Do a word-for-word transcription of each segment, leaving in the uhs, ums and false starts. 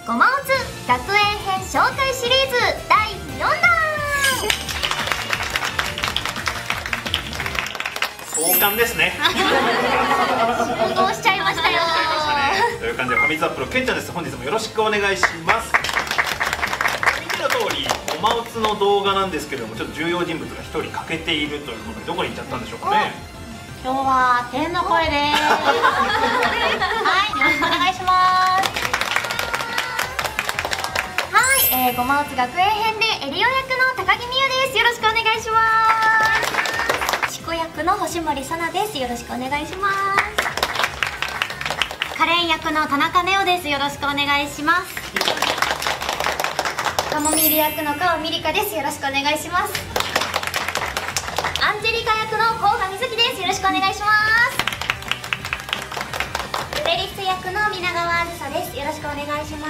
ごまおつ学園編紹介シリーズだいよんだ壮観ですね。 想像しちゃいましたよ。 という感じでファミズアップのけんちゃんです。本日もよろしくお願いします。見ての通りごまおつの動画なんですけれども、ちょっと重要人物がひとり欠けているということで、どこに行っちゃったんでしょうかね。 今日は天の声です。はい、よろしくお願いします。 はい、えー、ごまおつ学園編でエリオ役の高木美優です。よろしくお願いします。チコ役の星森さなです。よろしくお願いします。カレン役の田中ネオです。よろしくお願いします。カモミール役の川ミリカです。よろしくお願いします。アンジェリカ役の甲賀美月です。よろしくお願いします。ベリス役の皆川あずさです。よろしくお願いします。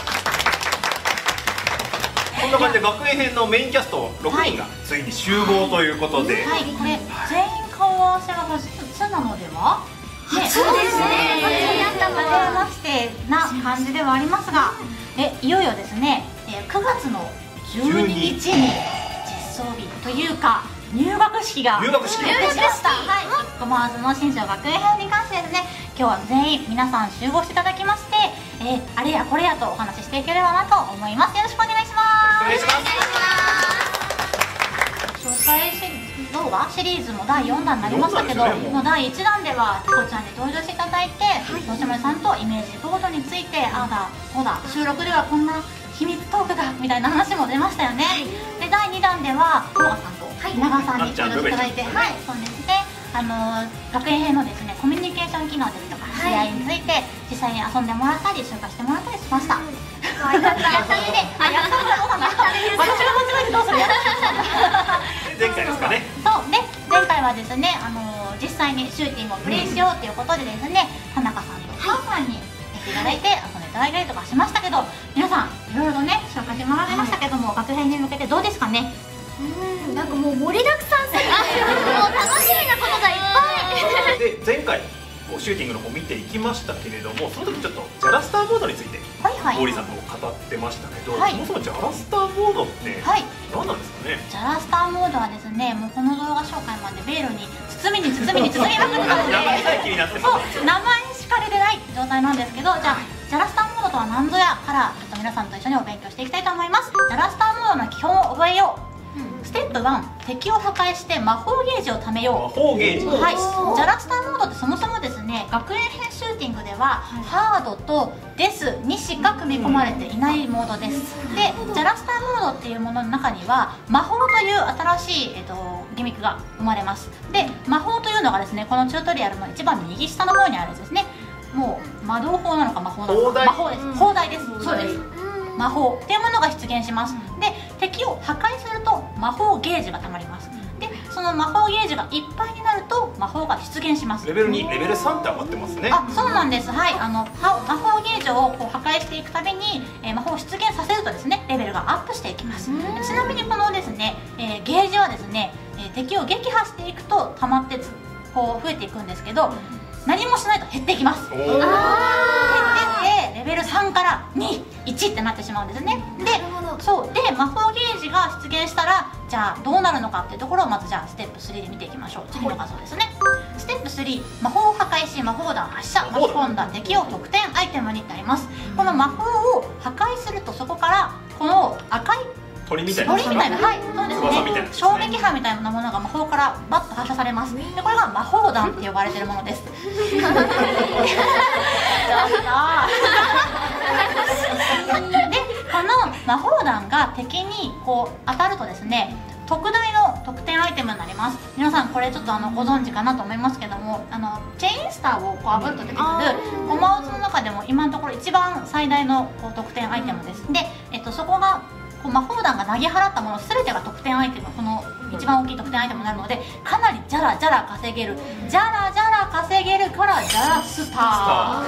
こんな感じで学園編のメインキャストろくにんがついに集合ということで、 はい、これ全員顔合わせが初なのでは？ 初ですね。 初めましてな感じではありますが、えいよいよですね、くがつのじゅうににちに実装日というか入学式が入学式決定しました。はい、ごまおつの新庄学園編に関してですね、今日は全員皆さん集合していただきまして、えー、あれやこれやとお話ししていければなと思います。よろしくお願いします。 お願いします。 紹介動画シリーズもだいよんだんになりましたけど、もうだいいちだんではチコちゃんに登場していただいて、星森さんとイメージボードについてああだこうだ、収録ではこんな秘密トークがみたいな話も出ましたよね。でだいにだんでは甲賀さんと稲川さんに登場していただいて、はい、そうですね、あの学園編のですねコミュニケーション機能ですとか試合について実際に遊んでもらったり紹介してもらったりしました。 やったね。 あ、やったね。そうだな。私が間違えてどうする？ 前回ですかね。 そうで前回はですね、あの実際にシューティングをプレイしようということでですね、田中さんとカンさんにやっていただいて遊んでいただいたりとかしましたけど、皆さんいろいろとね紹介してもらいましたけども、学園に向けてどうですかね？ うん、なんかもう盛りだくさんすぎて、もう楽しみなことがいっぱい。 で前回シューティングの方見ていきましたけれども、その時ちょっとジャラスターモードについてモーリーさんと語ってましたけど、 はい、 そもそもジャラスターモードって何なんですかね？ ジャラスターモードはですね、もうこの動画紹介までベールに包みに包みに包みまくってたので、 名前さえ気になってます。 そう、名前しか出てない状態なんですけど、じゃあジャラスターモードとは何ぞやからちょっと皆さんと一緒にお勉強していきたいと思います。ジャラスターモードの基本を覚えよう。ステップワン、敵を破壊して魔法ゲージを貯めよう。 魔法ゲージ。 はい、ジャラスターモードってそもそもですね、学園編シューティングではハードとデスにしか組み込まれていないモードです。で、ジャラスターモードっていうものの中には魔法という新しい、えっと、ギミックが生まれます。で、魔法というのがですね、このチュートリアルの一番右下の方にあるやつですね。もう魔導法なのか魔法なのか、魔法です。砲台です。そうです。魔法っていうものが出現します。で、敵を破壊すると魔法ゲージがたまります。で、その魔法ゲージがいっぱいになると魔法が出現します。 レベルに、レベルさんって上がってますね。 あ、そうなんです。はい、あの魔法ゲージをこう破壊していくたびに、えー、魔法を出現させるとですね、レベルがアップしていきます。ちなみにこのですね、えー、ゲージはですね、えー、敵を撃破していくと溜まってこう増えていくんですけど、何もしないと減っていきます。減ってってレベルさんからに、いちってなってしまうんですね。で、そうで魔法ゲージが出現したら、じゃあどうなるのかっていうところをまずじゃあステップスリーで見ていきましょう。次の画像ですね。ステップスリー、魔法を破壊し魔法弾発射、巻き込んだ敵を特典アイテムになります。この魔法を破壊すると、そこからこの赤い鳥みたいな、 鳥みたいな、はい、そうですね、衝撃波みたいなものが魔法からバッと発射されます。で、これが魔法弾って呼ばれてるものです。で、この魔法弾が敵にこう当たるとですね、特大の特典アイテムになります。皆さんこれちょっとあのご存知かなと思いますけども、あのチェインスターをこう炙ると出てくるごまおつの中でも今のところ一番最大のこう特典アイテムです。で、えっと、そこがこう魔法弾が投げ払ったもの全てが得点アイテム、この一番大きい得点アイテムになるので、かなりジャラジャラ稼げる、ジャラジャラ稼げるからジャラスター。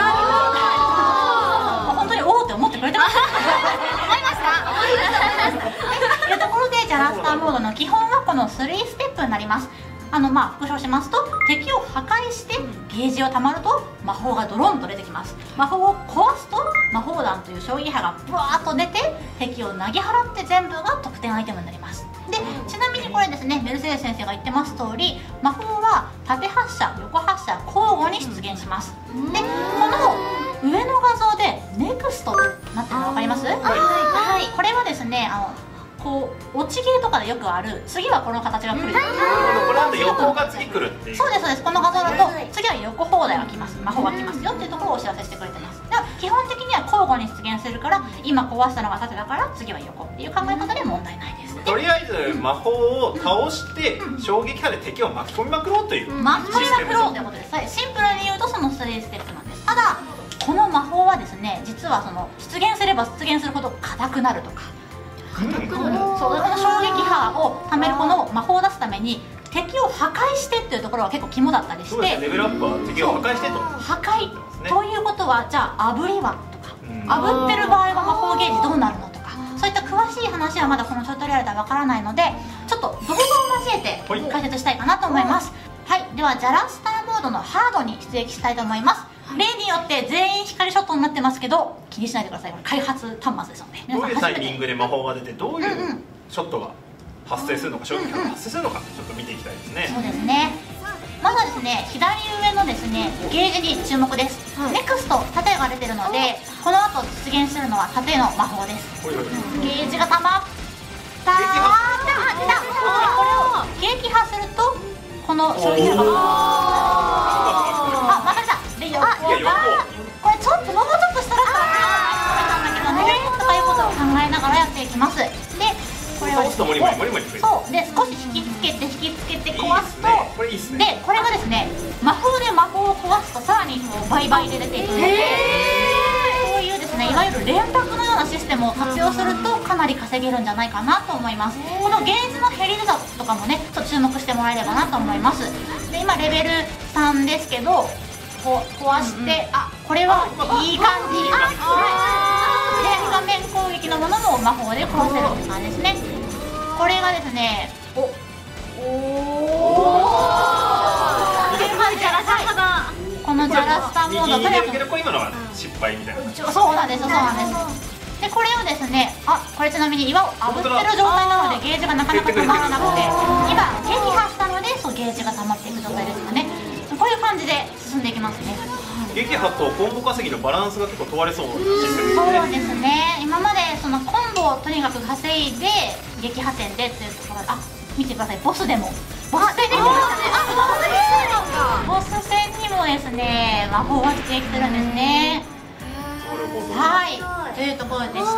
本当におおって思ってくれてます思いましたというところで、ジャラスターモードの基本はこのスリーステップになります。あのまあ復唱しますと、敵を破壊してゲージをたまると魔法がドロンと出てきます。魔法を壊すと魔法弾という衝撃波がブワーッと出て敵を投げ払って全部が得点アイテムになります。でちなみにこれですね、メルセデス先生が言ってます通り、魔法は縦発射横発射交互に出現します。でこの上の画像でネクストってなってるの分かります？はい、はい、これはですね、あのこう落ちゲーとかでよくある次はこの形が来る、 これだと横が次来るっていう。 そうですそうです。この画像だと次は横砲台が来ます、魔法が来ますよっていうところをお知らせしてくれてます。では基本的には交互に出現するから、今壊したのが縦だから次は横っていう考え方で問題ないです。 とりあえず魔法を倒して衝撃波で敵を巻き込みまくろうという巻き込みまくろうということです。はい、シンプルに言うとそのスリーステップなんです。ただこの魔法はですね、実はその出現すれば出現するほど硬くなるとか、そう、この衝撃波を貯めるこの魔法を出すために敵を破壊してっていうところは結構肝だったりして、 そうですね、レベルアップは敵を破壊してと破壊ということは、じゃあ炙りはとか、炙ってる場合は魔法ゲージどうなるのとか、そういった詳しい話はまだこのチュートリアルではわからないので、ちょっと動画を交えて解説したいかなと思います。はい、ではジャラスターモードのハードに出撃したいと思います。例によって全員光ショットになってますけど、気にしないでください。これ開発端末ですので、 どういうタイミングで魔法が出てどういうショットが発生するのか、衝撃波が発生するのか、ちょっと見ていきたいですね。 そうですね。まずはですね、左上のですねゲージに注目です。ネクスト縦が出てるので、この後出現するのは縦の魔法です。ゲージがたまったー、出た。これを撃破するとこの衝撃波が、あ、また来た。で横が、これちょっともうちょっとしたらなんだけどねとかいうことを考えながらやっていきます。でこれをそうで少し引きつけて引きつけて壊すと、 これいいっすね。 でこれがですね、魔法で魔法を壊すとさらにこう倍々で出ていくので、こういうですねいわゆる連泊のようなシステムを活用するとかなり稼げるんじゃないかなと思います。このゲージの減り方とかもねちょっと注目してもらえればなと思います。で今レベルさんですけど、こう壊して、あ、これはいい感じ。で画面攻撃のものも魔法で壊せるって感じですね。これがですね、おおっていう感じで、このジャラスタモードとにかく今のは失敗みたいな。 そうなんですよ、そうなんです。でこれをですね、あ、これちなみに岩を炙ってる状態なのでゲージがなかなか溜まらなくて、今撃破したのでそうゲージが溜まっていく状態ですかね。こういう感じで進んでいきますね。 撃破とコンボ稼ぎのバランスが結構問われそうなシステムですね。 そうですね。今までそのコンボをとにかく稼いで撃破点でっていうところで、あ、見てください、ボスでもボス戦にもボス戦にもですね魔法が出てきてるんですね。はい、というところでした。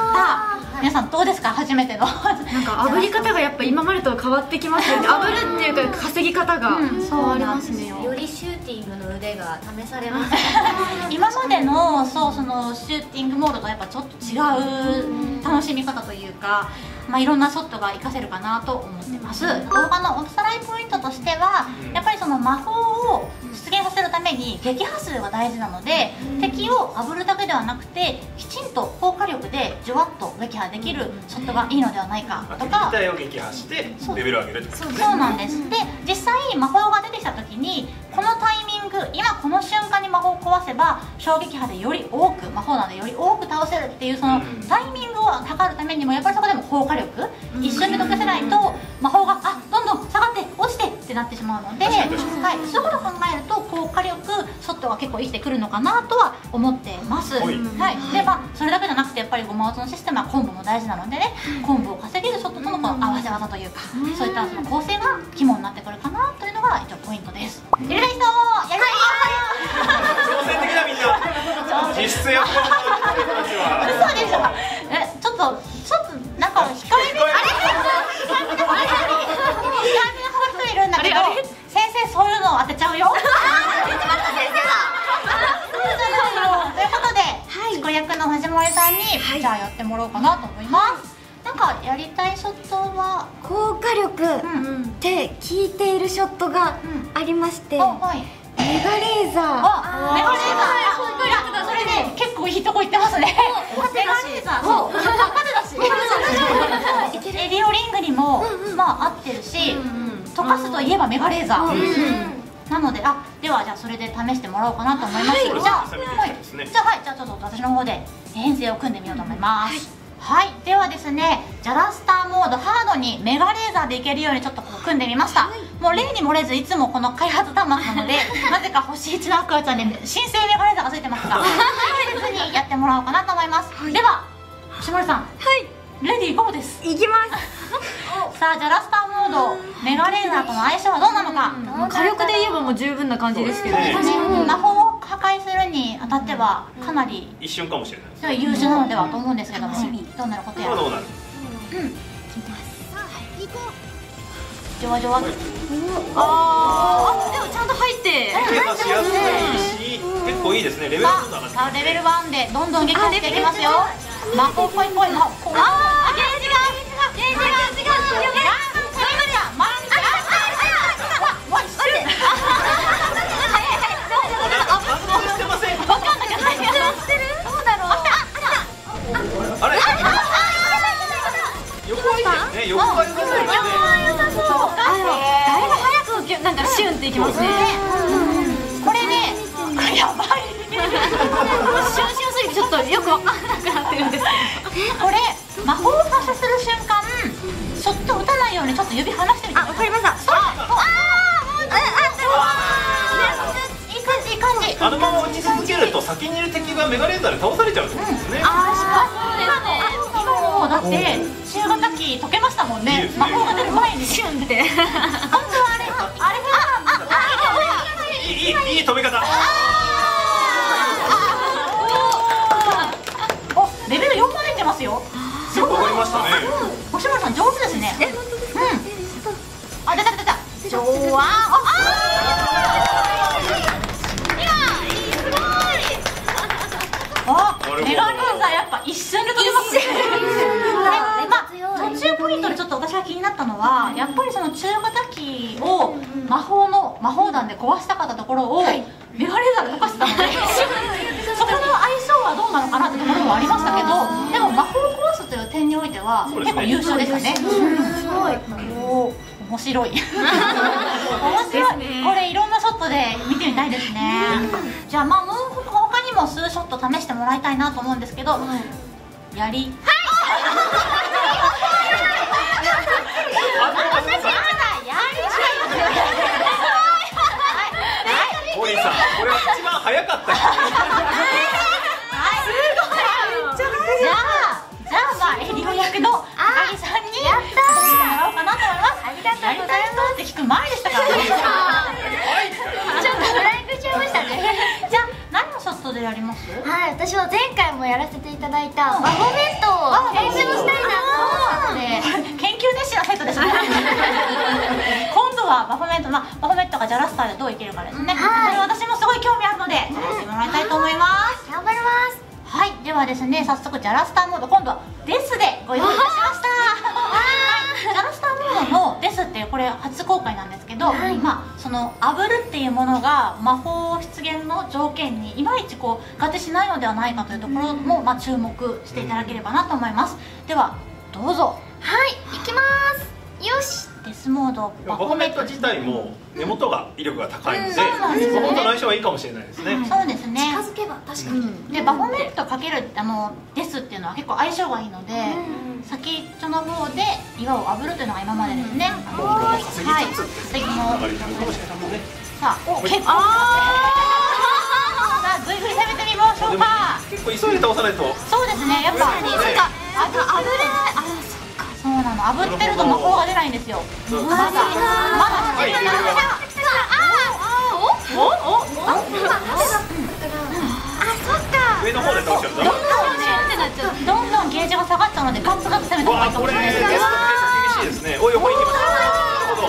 皆さんどうですか、初めてのなんか炙り方がやっぱ今までとは変わってきますよね。炙るっていうか稼ぎ方が変わりますね。 よりシューティングの腕が試されます今までのそうそのシューティングモードとやっぱちょっと違う楽しみ方というか、まあ、いろんなショットが活かせるかなと思ってます。動画のおさらいポイントとしては、やっぱりその魔法を出現させるために撃破数が大事なので、敵を炙るだけではなくてきちんと効果力でじゅわっと撃破できるショットがいいのではないかとか、 敵体を撃破してレベルを上げるってことですね。 そうなんです。で実際魔法が出てきた時にこのタイミング、今この瞬間に魔法を壊せば衝撃波でより多く、魔法なのでより多く倒せるっていうそのタイミングを測るためにもやっぱりそこでも効果力一瞬で解かせないと魔法があどんどん下がって落ちてってなってしまうので、はい、そういうことを考えると効果力ショットが結構生きてくるのかなとは思ってます。はい、でまあそれだけじゃなくてやっぱりゴマオツのシステムはコンボも大事なのでね、コンボを稼げるショットとのこの合わせ技というか、そういったその構成が肝になってくるかなというのが一応ポイントです。やりたい人やりたい挑戦的だみんな。実質やっぱ嘘でしょ。えちょっとちょっとなんか控えめあれ控えめな人いるんだけど、先生そういうのを当てちゃうよ。ということで自己役の藤森さんにじゃあやってもらおうかなと思います。なんかやりたいショットは効果力って聞いているショットがありまして、メガレーザー。 メガレーザー、それね結構いいとこ行ってますね。メガレーザー、そう縦だしエリオリングにもまあ合ってるし、溶かすといえばメガレーザーなので、あ、ではじゃあそれで試してもらおうかなと思います。じゃあはい、じゃあはい、じゃあちょっと私の方で編成を組んでみようと思います。はい、ではですね、ジャラスターモードハードにメガレーザーでいけるようにちょっとこう組んでみました。もう例に漏れずいつもこの開発端末なのでなぜか星いちのアクアちゃんに新生メガレーザーがついてますが、忘れずにやってもらおうかなと思います。では石森さん、レディーゴーです。 いきます。 さあ、ジャラスターモードメガレーザーとの相性はどうなのか。 火力で言えばもう十分な感じですけどね。 魔法を破壊するにあたってはかなり一瞬かもしれない優秀なのではと思うんですけども、どうなることやら。 どうなる。 じわじわ。 ああ、でもちゃんと入ってレベルがしやすいし、結構いいですね。レベルがどんどん上がってきます。 さあ、レベルワンでどんどん撃破していきますよ。魔法ぽいぽい魔法。ああ、ゲージがゲージがゲージがあれ横はいいですね。横は良さそうですね。 だいぶ早くなんかシュンっていきますね。 これね、やばいシュンシュンすぎてちょっとよくわかんなくなってるんですけど、 これ魔法を発射する瞬間そっと打たないようにちょっと指離してみて。 あ、わかりました。 ああ、いい感じいい感じ。 あのまま打ち続けると先にいる敵がメガレーザーで倒されちゃうってことですね。 ああ、今もだって中型機溶けましたもんね。魔法が出る前にシュンって。本当はあれあれがいいいいいい飛び方。 お、レベルよんまでいってますよ。 すごく上がりましたね。 星村さん上手ですね。え、本当ですか。うん。あ、出た出た。上腕。ああ、メガレーザーやっぱ一瞬で飛びますね。まあ途中ポイントでちょっと私が気になったのは、やっぱりその中型機を魔法の魔法弾で壊したかったところをメガレーザーで溶かしてたので、そこの相性はどうなのかなってところもありましたけど、でも魔法を壊すという点においては結構優秀でしたね。すごい。おー、面白い。面白い。これいろんなショットで見てみたいですね。じゃあまあもう他にも数ショット試してもらいたいなと思うんですけど、やり。 ホリーさん、これは一番早かった。 じゃあ、じゃあまあエリオ役の高木さんにやってもらおうかなと思います。ありがとうございますって聞く前でしたからね。 ちょっとフライングしちゃいましたね。 じゃあ何のショットでやります？ はい、私は前回もやらせていただいたマホメットを練習したいなと思ったので、 研究熱心な生徒ですね。今度はバフォメット、まあバフォメットがジャラスターでどういけるかですね。これ私もすごい興味あるのでやってもらいたいと思います。 頑張ります。 はい、ではですね、早速ジャラスターモード、今度はデスでご用意いたしました。ジャラスターモードのデスっていうこれ初公開なんですけど、 はい、 まあその炙るっていうものが魔法出現の条件にいまいちこう合致しないのではないかというところもまあ注目していただければなと思います。ではどうぞ。 はい、いきます。よし。 デスモードバフォメット自体も根元が威力が高いので、 そうなんですね。 本当の相性はいいかもしれないですね。 そうですね。 近づけば確かに。 でバフォメットかけるあのデスっていうのは結構相性がいいので、先っちょの方で岩を炙るというのが今までですね。 はい。 はい。次のさあ結構さあぐいぐい攻めてみましょうか。 結構急いで倒さないと。 そうですね。やっぱなんかあと炙れあそうなの、炙ってると魔法が出ないんですよ。まだまだはい、レベルがおおおあ、そっか。 上の方で倒しちゃう。 どんどんゲージが下がったのでガツガツ攻めた方がいいかもしれないです。 厳しいですね。お、横に行きます。なるほど。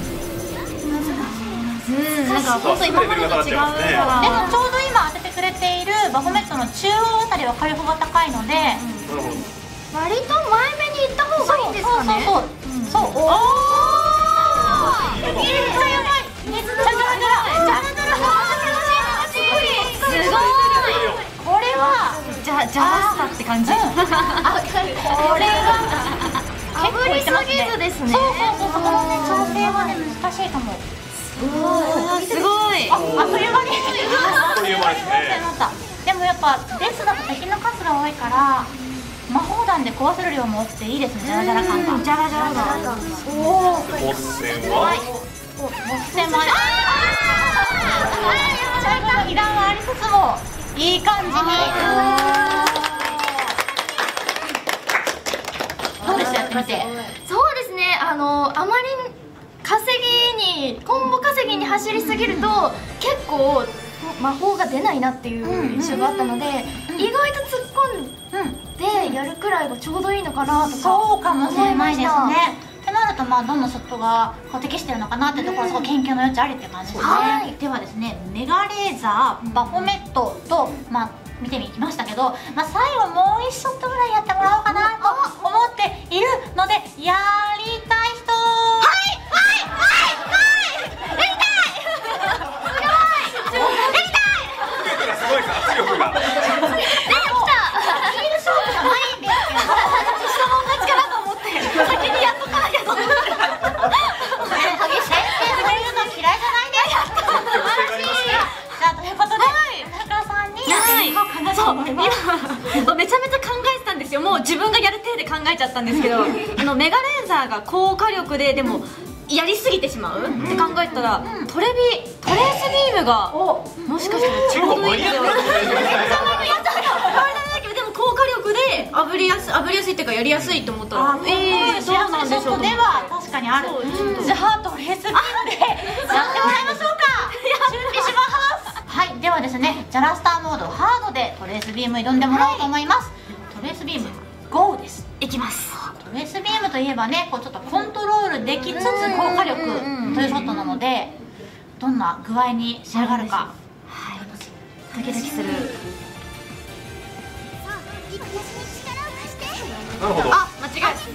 うん、なんか本当今までと違うから。 でもちょうど今当ててくれているバフォメットの中央あたりは火力が高いので、 割と前目に行った方がいいんですかね。 そうそうそうそう。おお。めっちゃやばい。めっちゃドラドラ。ドラドラ。すごい。これはじゃじゃらしたって感じ。 あ、これは炙りすぎずですね。 そうそうそう。このね調整はね難しいかも。 すごい。 あっという間に。 あっという間ですね。 でもやっぱデスだと敵の数が多いから魔法弾で壊せる量も多くていいですね。ジャラジャラ感が。 ジャラジャラが。 おお。 ボス戦はボス戦もある。最後の被弾はありつつもいい感じに。どうでしたやってみて。 そうですね、あのあまり稼ぎにコンボ稼ぎに走りすぎると結構魔法が出ないなっていう印象があったので、意外と突っ込んでやるくらいがちょうどいいのかなとかそうかもしれないですね。ってなると、まあどのショットがこう適してるのかなっていうところ、そこ研究の余地ありっていう感じですね。はい、ではですね、メガレーザー、バフォメットと、まあ見てみましたけど、まあ、最後もういちショットぐらいやってもらおうかなと思っているので、やりたい人。はいはいはいはい、やりたい。すごい。やりたい。 すごいです圧力が。 でもヒール勝負じゃないんですけど、下も同じかなと思って先にやっとかなきゃと思って。激しいってくれるの嫌いじゃないです。素晴らしい。じゃあということで、田中さんにやってみようかなと思います。 今めちゃめちゃ考えてたんですよ。もう自分がやる体で考えちゃったんですけど、あのメガレーザーが高火力ででもやりすぎてしまうって考えたら、トレビトレースビームがもしかしたらちょうどいいですよ。めっちゃマニアックな。でも高火力で炙りやす炙りやすいっていうかやりやすいと思ったら、 えー、どうなんでしょう。では確かにある。じゃあトレースビームでやってもらいましょうか。準備します。はい、ではですね、ジャラスターモードハードでトレースビーム挑んでもらおうと思います。トレースビームゴーです。 いきます。 トレースビームといえばね、こうちょっとコントロールできつつ高火力というショットなので、どんな具合に仕上がるか、はい、 ドキドキする。 なるほど。 あ、間違えた。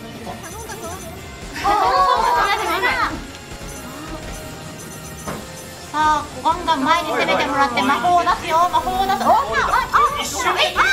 さあ、ガンガン前に攻めてもらって魔法を出すよ、魔法を出す。おっと、あ、あ、 一瞬。 え、あ、待って待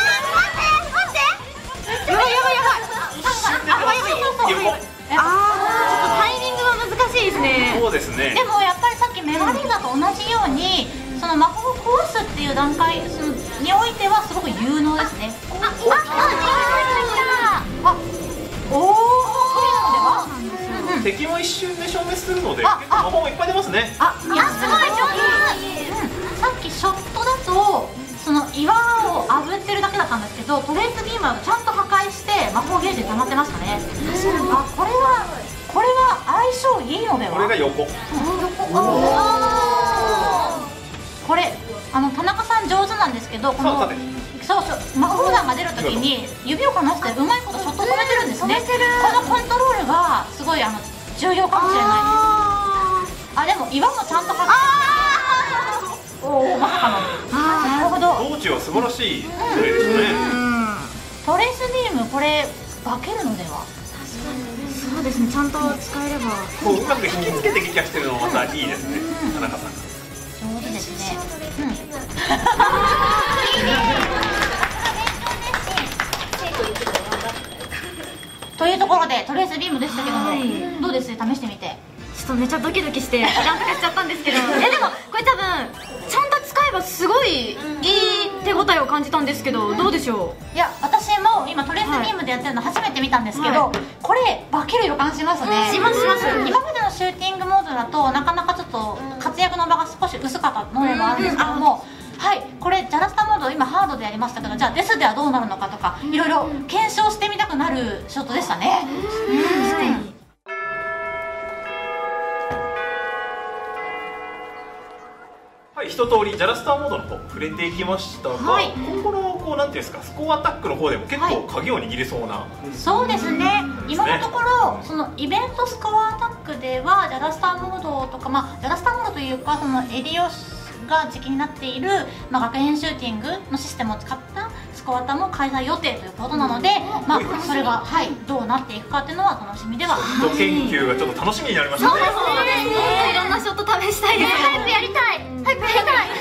って。やばいやばいやばい。あ、やばいそうそうそう。 あー、ちょっとタイミングは難しいですね。 そうですね。 でもやっぱりさっきメガレーザーと同じように、その魔法を壊すっていう段階そのにおいてはすごく有能ですね。あ、あ、あ、あ、おお、そういうのでは。 敵も一瞬で消滅するので、結構魔法もいっぱい出ますね。 あ、いや、すごい上手。さっきショットだとその岩を炙ってるだけだったんですけど、トレースビームはちゃんと破壊して魔法ゲージで溜まってましたね。あ、これはこれは相性いいのでは。 これが横。 これあの田中さん上手なんですけど、このそうそう魔法弾が出るときに指を離してうまいことショット止めてるんですね。このコントロールがすごいあの重要かもしれないです。あ、でも岩もちゃんと破壊。おお、まさかの。なるほど。 道中は素晴らしいプレーでしたね。 トレースビームこれ化けるのでは。 そうですね、ちゃんと使えればこううまく引きつけて撃破してるのもまたいいですね、田中さん。 上手ですね。うん。というところでトレースビームでしたけども、どうです？試してみて。 ちょっとめちゃドキドキしてなんとかしちゃったんですけど、えでもこれ多分ちゃんと使えばすごいいい手応えを感じたんですけど、どうでしょう？ いや、私も今トレースビームでやってるの初めて見たんですけど、はい、これ化ける予感しますね。 しますします。 今までのシューティングモードだとなかなかちょっと活躍の場が少し薄かったのでもあるんですけども、はい、これジャラスタモード今ハードでやりましたけど、じゃあデスではどうなるのかとかいろいろ検証してみたくなるショットでしたね。うん、 はい、一通りジャラスターモードの方触れていきましたが、はい、今後のこうなんていうんですか、スコアアタックの方でも結構鍵を握れそうな、はい、 そうですね。今のところそのイベントスコアアタックではジャラスターモードとか、まあジャラスターモードというかそのエリオが時期になっている、まあ、学園シューティングのシステムを使ったスコアタも開催予定ということなので、まあ、それが、はい、どうなっていくかっていうのは楽しみではあります。 研究がちょっと楽しみになりましたね。 そうですね。いろんなショット試したいです。 早くやりたい。早くやりたい。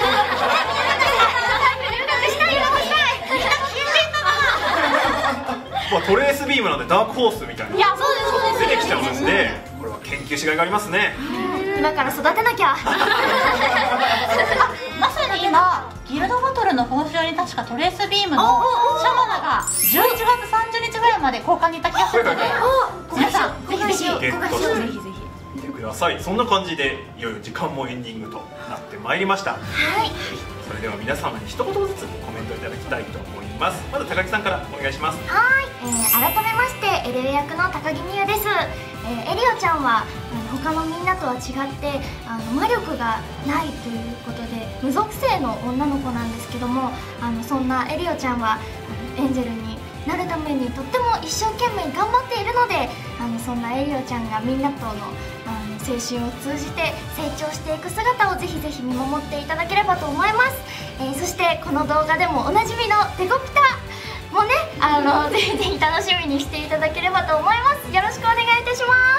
まあトレースビームなんでダークホースみたいな。 いや、そうです。 出てきちゃうんですね。これは研究しがいがありますね。 今から育てなきゃ。 まさに今ギルドバトルの報酬に確かトレースビームのシャマナがじゅういちがつさんじゅうにちぐらいまで交換に行った気がするので、皆さんぜひぜひゲットしてぜひぜひみてください。そんな感じでいよいよ時間もエンディングとなってまいりました。 はい、 それでは皆様に一言ずつコメントいただきたいと思います。まず高木さんからお願いします。 はい、えー、改めましてエレオ役の高木美優です。えー、エリオちゃんはあの他のみんなとは違ってあの魔力がないということで無属性の女の子なんですけども、あのそんなエリオちゃんはあのエンジェルになるためにとっても一生懸命頑張っているので、あのそんなエリオちゃんがみんなとのあの青春を通じて成長していく姿をぜひぜひ見守っていただければと思います。えー、そしてこの動画でもおなじみのデコピタもね、あのぜひぜひ楽しみにしていただければと思います。よろしくお願いいたします。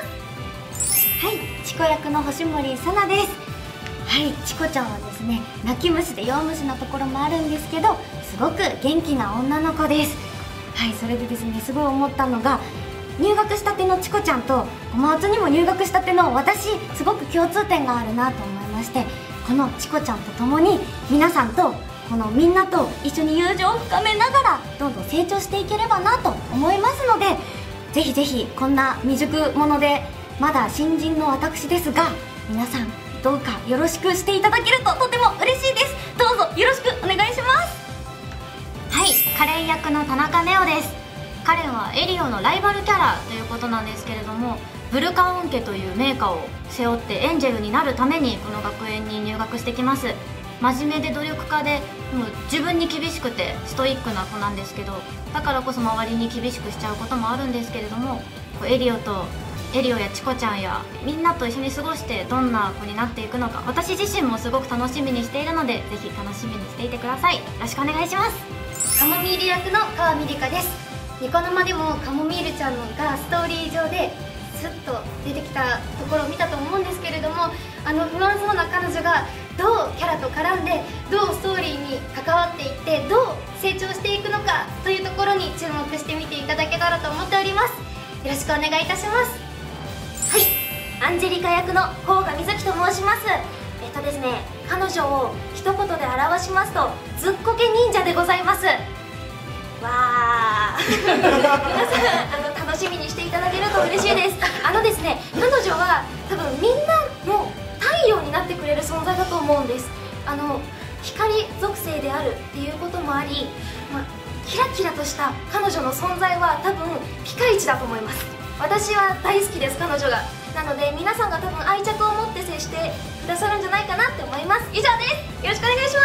はい、チコ役の星森さなです。はい、チコちゃんはですね、泣き虫で弱虫なところもあるんですけど、すごく元気な女の子です。はい、それでですね、すごい思ったのが、入学したてのチコちゃんとコマウツにも入学したての私、すごく共通点があるなと思いまして、このチコちゃんと共に皆さんとこのみんなと一緒に友情を深めながらどんどん成長していければなと思いますので、ぜひぜひこんな未熟者でまだ新人の私ですが、皆さんどうかよろしくしていただけるととても嬉しいです。どうぞよろしくお願いします。 はい、カレン役の田中ネオです。カレンはエリオのライバルキャラということなんですけれども、ブルカオン家という名家を背負ってエンジェルになるためにこの学園に入学してきます。真面目で努力家でもう自分に厳しくてストイックな子なんですけど、だからこそ周りに厳しくしちゃうこともあるんですけれども、こうエリオとエリオやチコちゃんやみんなと一緒に過ごしてどんな子になっていくのか、私自身もすごく楽しみにしているので、ぜひ楽しみにしていてください。よろしくお願いします。 カモミール役の川美里香です。ニコ生でもカモミールちゃんのがストーリー上でスッと出てきたところを見たと思うんですけれども、あの不安そうな彼女がどうキャラと絡んでどうストーリーに関わっていってどう成長していくのかというところに注目してみていただけたらと思っております。よろしくお願いいたします。はい、アンジェリカ役の甲賀美月と申します。えっとですね、彼女を一言で表しますとずっこけ忍者でございます。わー皆さんあの楽しみにしていただけると嬉しいです。あのですね、彼女は多分みんなの太陽になってくれる存在だと思うんです。あの光属性であるっていうこともあり、まあ、キラキラとした彼女の存在は多分ピカイチだと思います。私は大好きです、彼女が。なので皆さんが多分愛着を持って接してくださるんじゃないかなって思います。以上です。よろしくお願いします。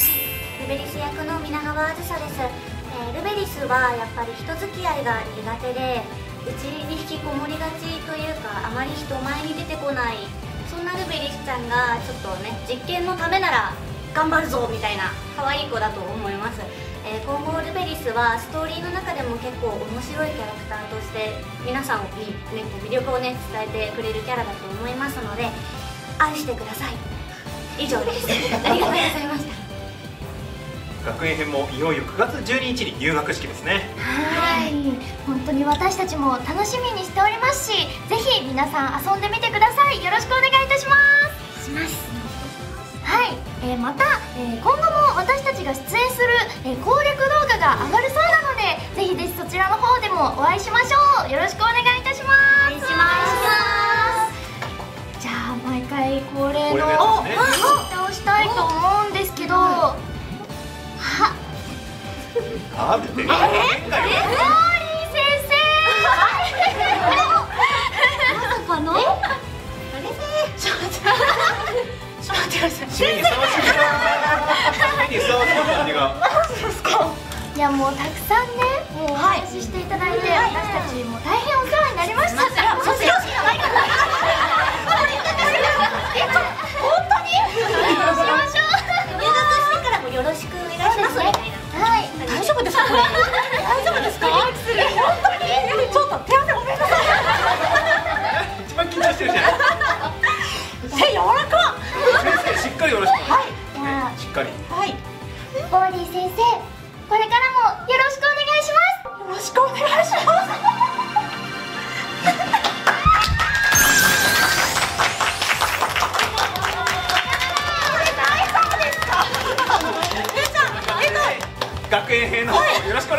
ルベリス役の皆川あずさです。えー、ルベリスはやっぱり人付き合いが苦手で、うちに引きこもりがちというか、あまり人前に出てこない、そんなルベリスちゃんがちょっとね、実験のためなら頑張るぞみたいな可愛い子だと思います。えー、今後ルベリスはストーリーの中でも結構面白いキャラクターとして皆さんに、ね、魅力をね伝えてくれるキャラだと思いますので、愛してください。以上です。ありがとうございました。 学園編もいよいよくがつじゅうににちに入学式ですね。 はい、本当に私たちも楽しみにしておりますし、ぜひ皆さん遊んでみてください。よろしくお願いいたします。します。はい、えー、また、えー、今後も私たちが出演する、えー、攻略動画が上がるそうなので、ぜひぜひそちらの方でもお会いしましょう。よろしくお願いいたします。お願いします。じゃあ毎回恒例の蓋をしたいと思うんですけど、はあってええモーリー先生まさかのあれね、 ちょっと待ってちょっと待ってください。 締めにふさわしい締めにふさわしい感じが。 いや、もうたくさんね、もうお話ししていただいて、はい、私たちも大変お世話になりました。 卒業式の前から本当にしましょう。 入学してからもよろしくお願いしますみたいな。 はい、 大丈夫ですかこれ大丈夫ですか本当にちょっと手汗ごめんなさい。 一番緊張してるじゃない。 手柔らか先生しっかりよろしく。 はいじゃしっかり。 はいあ、モーリー先生、これからもよろしくお願いします。 よろしくお願いします。大丈夫ですか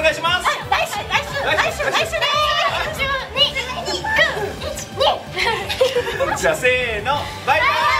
願いします。 来週来週来週来週ねに、に、く、いち、に。 じゃあせーの、バイバイ。